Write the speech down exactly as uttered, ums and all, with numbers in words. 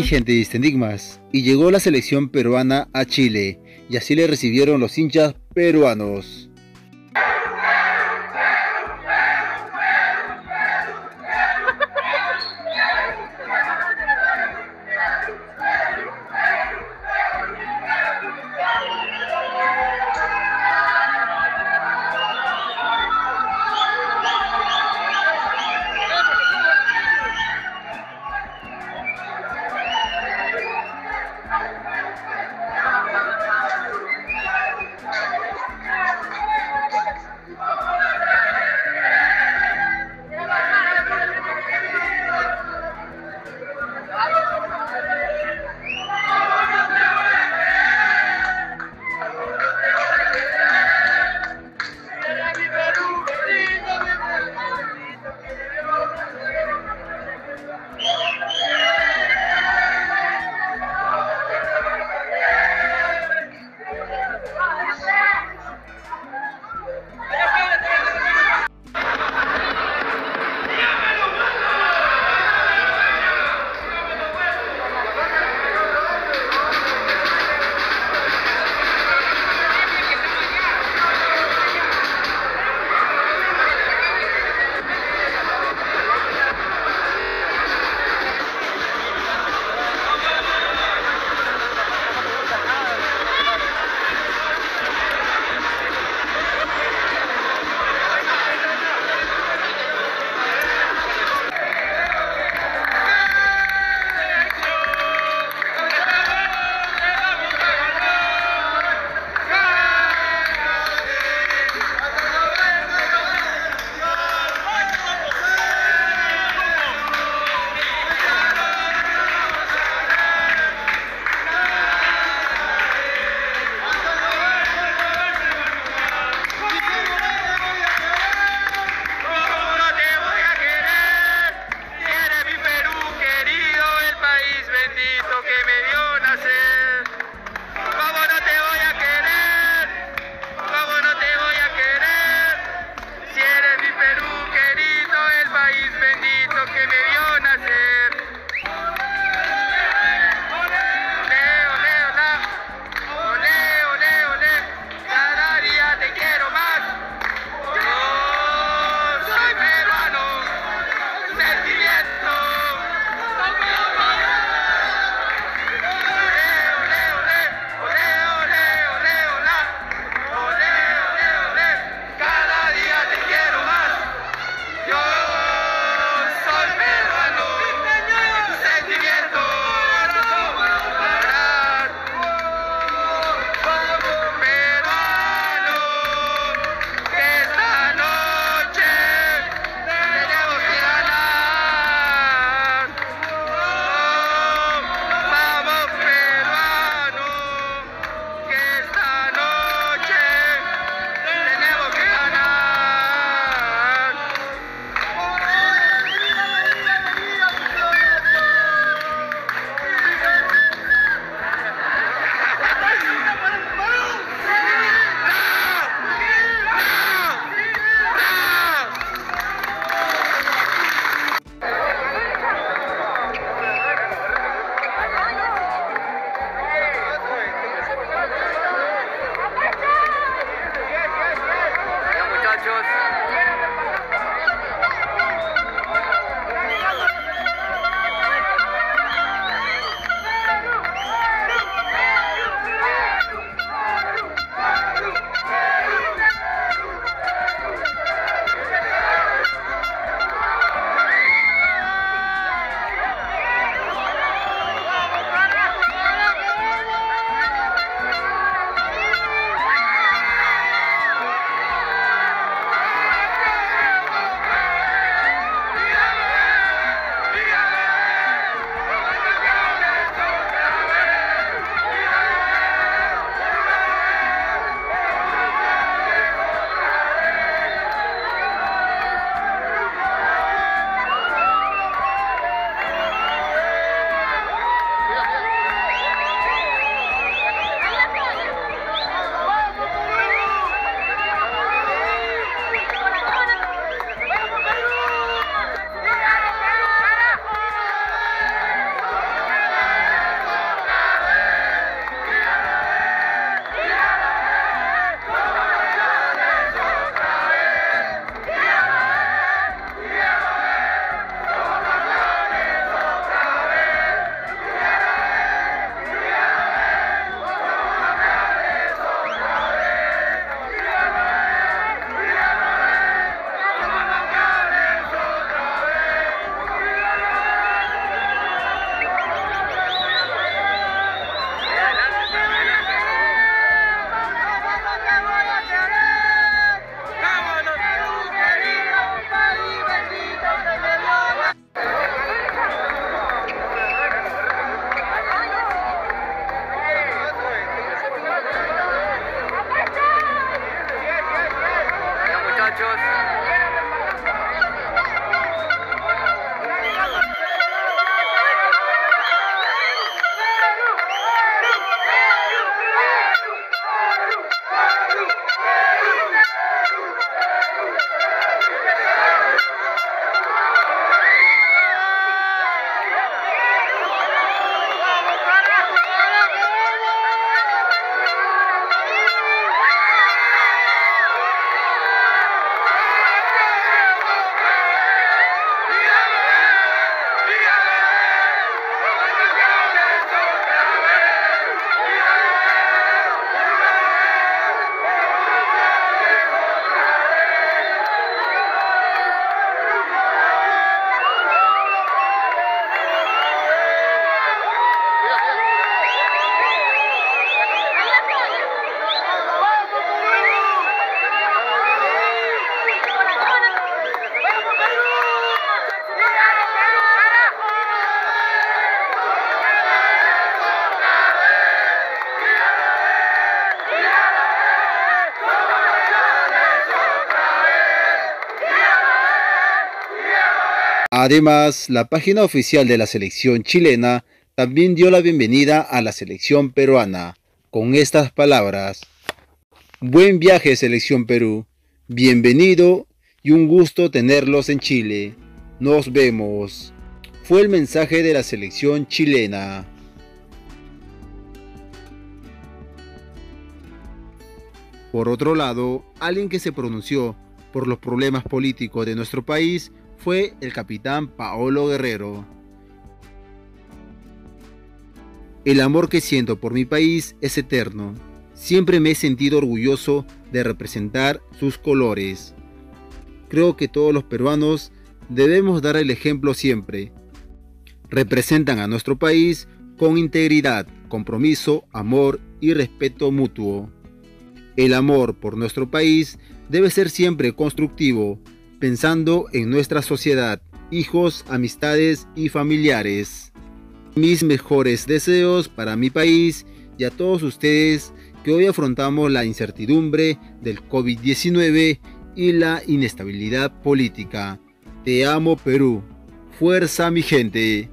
mi gente, diste enigmas. Y llegó la selección peruana a Chile, y así le recibieron los hinchas peruanos. Además, la página oficial de la selección chilena también dio la bienvenida a la selección peruana, con estas palabras: buen viaje, selección Perú, bienvenido y un gusto tenerlos en Chile. Nos vemos. Fue el mensaje de la selección chilena. Por otro lado, alguien que se pronunció por los problemas políticos de nuestro país fue el capitán Paolo Guerrero. El amor que siento por mi país es eterno. Siempre me he sentido orgulloso de representar sus colores. Creo que todos los peruanos debemos dar el ejemplo siempre. Representan a nuestro país con integridad, compromiso, amor y respeto mutuo. El amor por nuestro país debe ser siempre constructivo, pensando en nuestra sociedad, hijos, amistades y familiares. Mis mejores deseos para mi país y a todos ustedes que hoy afrontamos la incertidumbre del COVID diecinueve y la inestabilidad política. Te amo, Perú. Fuerza, mi gente.